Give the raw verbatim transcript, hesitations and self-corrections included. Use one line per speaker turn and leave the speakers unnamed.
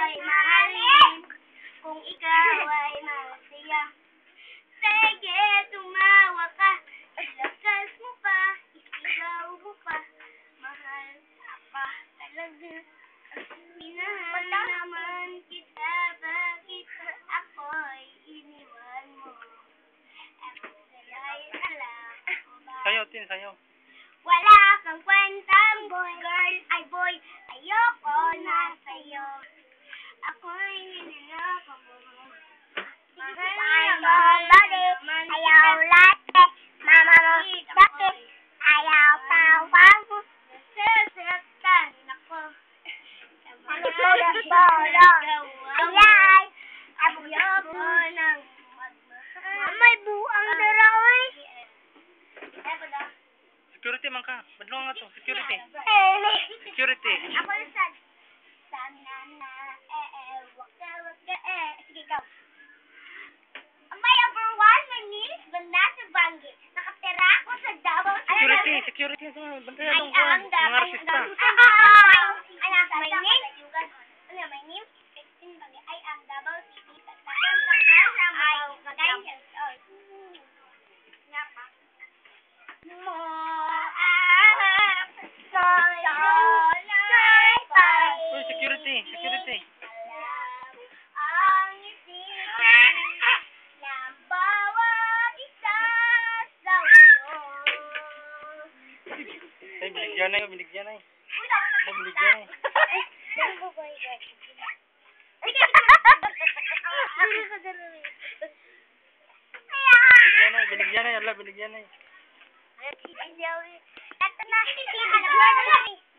ay mahalin, kung ikaw ay masaya. Sige, tumawa ka, ilakas mo pa, isigaw mo pa, mahal pa talaga. Minahal naman kita, bakit ako'y iniwan mo? Ay, alam ko ba?
Sayaw, Tin, sayaw.
Wala kang kwentang boy, girl, ay boy, ayoko na sa'yo. Ako'y niniloko mo. Mahal mo, bakit ayaw latte? Mama mo, bakit ayaw tawag mo? Nasasaktan ako. Ayay, ayoko nang magmahal. May buang darawin.
Security man ka. Badlong nga to. Security.
Eh,
Security.
ako yung sad. Sana na, eh, eh, wag ka, wag ka, eh. Sige, go. May overwhelm na nilis banda sa Bangi. Nakatira ako sa Davao.
Security. Security. Bantayan
Ay,
ng kuwan.
ang
Mga artista.
Anak, my name? Ano, my name? Christine Bangi. Ay, ang Davao City. Ay, maganda. Nga pa. Mo, ah, soy, soy, soy.
Uy, security. Security.
Ang isipan ng bawat isa sa mundo.
Ay, binigyan na yun. Binigyan na yun. Ay, binigyan na yun. Binigyan na yun. Binigyan na yun. Ala, binigyan na yun.
Ito na.